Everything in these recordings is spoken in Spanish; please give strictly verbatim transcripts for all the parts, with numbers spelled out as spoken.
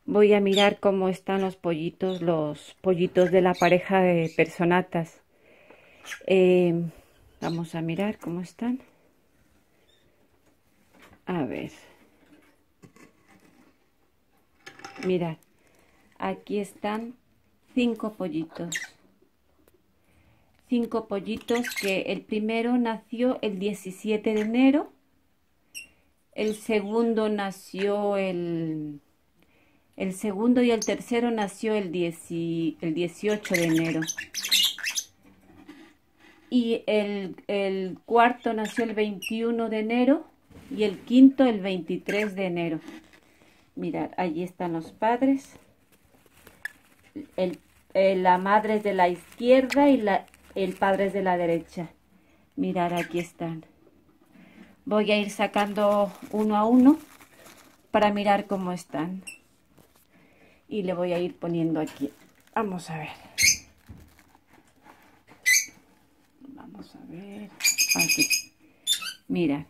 voy a mirar cómo están los pollitos, los pollitos de la pareja de personatas. Eh, vamos a mirar cómo están. A ver. Mirad, aquí están cinco pollitos. Cinco pollitos que el primero nació el diecisiete de enero. El segundo nació el... El segundo y el tercero nació el, diez, el dieciocho de enero. Y el, el cuarto nació el veintiuno de enero y el quinto el veintitrés de enero. Mirad, allí están los padres. El, el, la madre es de la izquierda y la, el padre es de la derecha. Mirad, aquí están. Voy a ir sacando uno a uno para mirar cómo están. Y le voy a ir poniendo aquí. Vamos a ver. Vamos a ver. Aquí. Mira.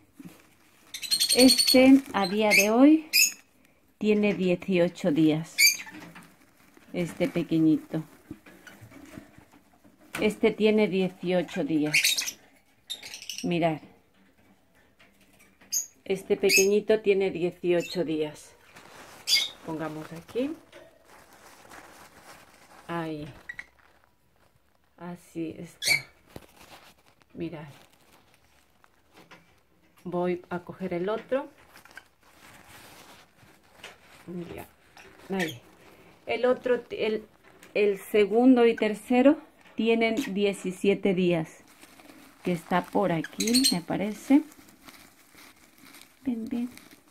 Este a día de hoy tiene dieciocho días. Este pequeñito. Este tiene dieciocho días. Mirad. Este pequeñito tiene dieciocho días. Pongamos aquí. Ahí. Así está. Mirad. Voy a coger el otro. Ya. Ahí. El otro, el, el segundo y tercero tienen diecisiete días. Que está por aquí, me parece. Ven, ven.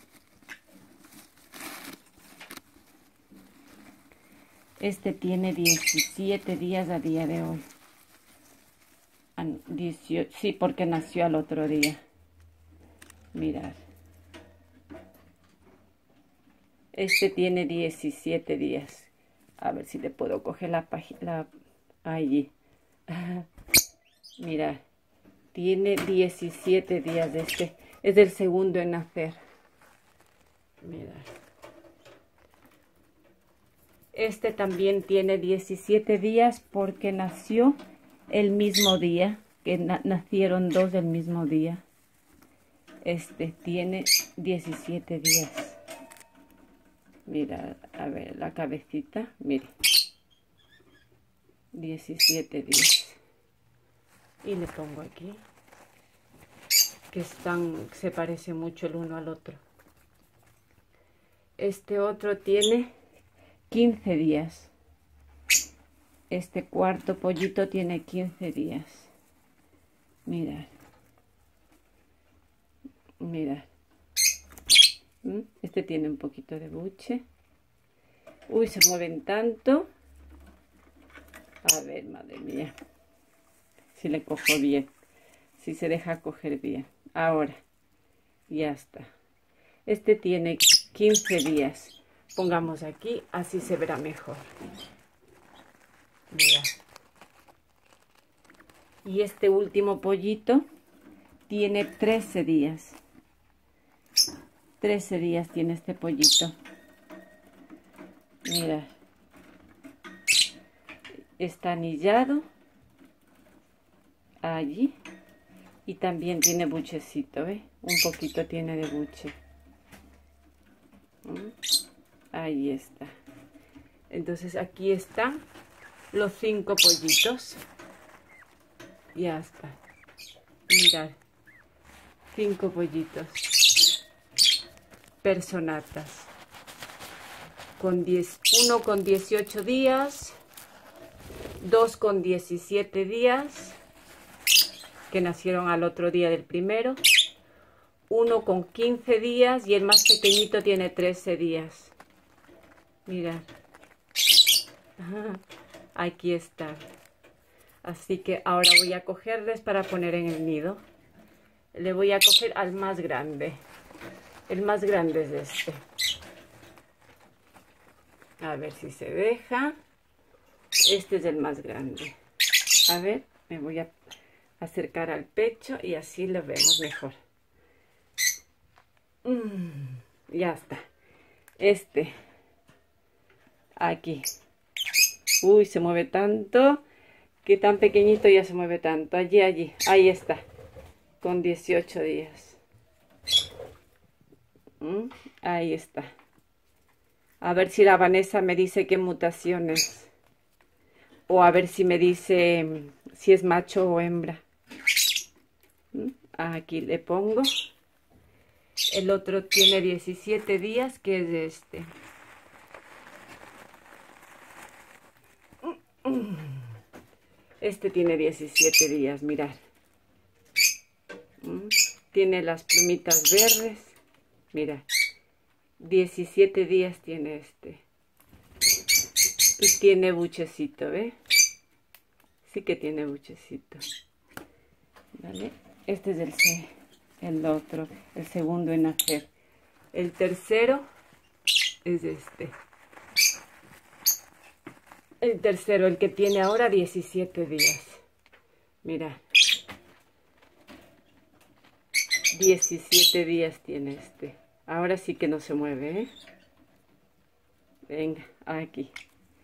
Este tiene diecisiete días a día de hoy. dieciocho, sí, porque nació al otro día. Mirad. Este tiene diecisiete días. A ver si le puedo coger la página. Allí. Mirad. Tiene diecisiete días de este. Es el segundo en nacer. Mirad. Este también tiene diecisiete días porque nació el mismo día. Que na nacieron dos del mismo día. Este tiene diecisiete días. Mira, a ver, la cabecita. Mire. diecisiete días. Y le pongo aquí. Que están, se parece mucho el uno al otro. Este otro tiene quince días. Este cuarto pollito tiene quince días. Mirad. Mirad. Este tiene un poquito de buche. Uy, se mueven tanto. A ver, madre mía. Si le cojo bien. Si se deja coger bien. Ahora. Ya está. Este tiene quince días. Pongamos aquí, así se verá mejor. Mira. Y este último pollito tiene trece días. trece días tiene este pollito. Mira. Está anillado. Allí. Y también tiene buchecito, ¿eh? Un poquito tiene de buche. Ahí está. Entonces aquí están los cinco pollitos. Ya está. Mirad. Cinco pollitos. Personatas. Con diez, uno con dieciocho días. Dos con diecisiete días. Que nacieron al otro día del primero. Uno con quince días y el más pequeñito tiene trece días. Mirad. Aquí está. Así que ahora voy a cogerles para poner en el nido. Le voy a coger al más grande. El más grande es este. A ver si se deja. Este es el más grande. A ver, me voy a acercar al pecho y así lo vemos mejor. Mm, ya está. Este Aquí. Uy, se mueve tanto, que tan pequeñito ya se mueve tanto. Allí, allí, ahí está, con dieciocho días. ¿Mm? Ahí está. A ver si la Vanessa me dice qué mutaciones. O a ver si me dice si es macho o hembra. ¿Mm? Aquí le pongo. El otro tiene diecisiete días, que es este. Este tiene diecisiete días, mirad. ¿Mm? Tiene las plumitas verdes. Mira, diecisiete días tiene este. Y tiene buchecito, ¿ve? Sí que tiene buchecito. ¿Vale? Este es el C, el otro, el segundo en nacer. El tercero es este. El tercero, el que tiene ahora diecisiete días. Mira. diecisiete días tiene este. Ahora sí que no se mueve, ¿eh? Venga, aquí.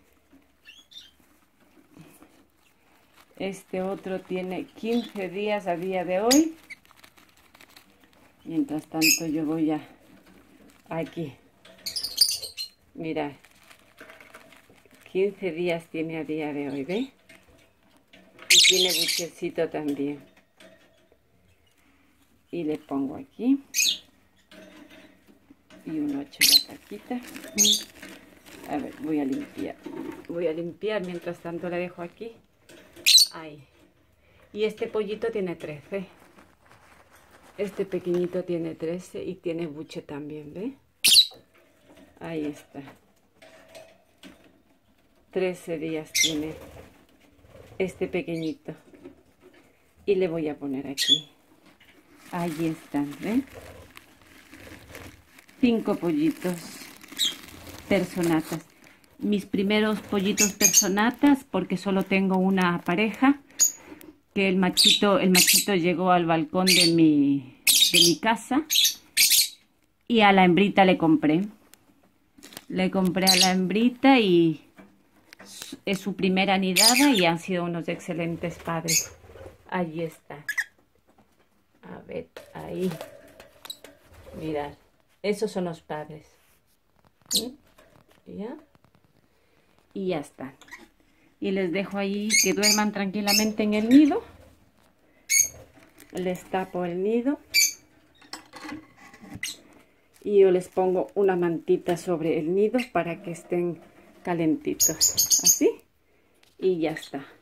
Este otro tiene quince días a día de hoy. Mientras tanto yo voy a... Aquí. Mirad. quince días tiene a día de hoy, ¿ve? Y tiene buchecito también. Y le pongo aquí. Y uno echo la caquita. A ver, voy a limpiar. Voy a limpiar, mientras tanto le dejo aquí. Ahí. Y este pollito tiene trece. Este pequeñito tiene trece y tiene buche también, ¿ve? Ahí está. trece días tiene este pequeñito. Y le voy a poner aquí. Ahí están, ¿ven? Cinco pollitos personatas. Mis primeros pollitos personatas, porque solo tengo una pareja, que el machito, el machito llegó al balcón de mi, de mi casa, y a la hembrita le compré. Le compré a la hembrita y es su primera nidada y han sido unos excelentes padres. Allí está. A ver, ahí. Mirad. Esos son los padres. ¿Sí? ¿Ya? Y ya están. Y les dejo ahí que duerman tranquilamente en el nido. Les tapo el nido. Y yo les pongo una mantita sobre el nido para que estén calentitos. Así. Y ya está.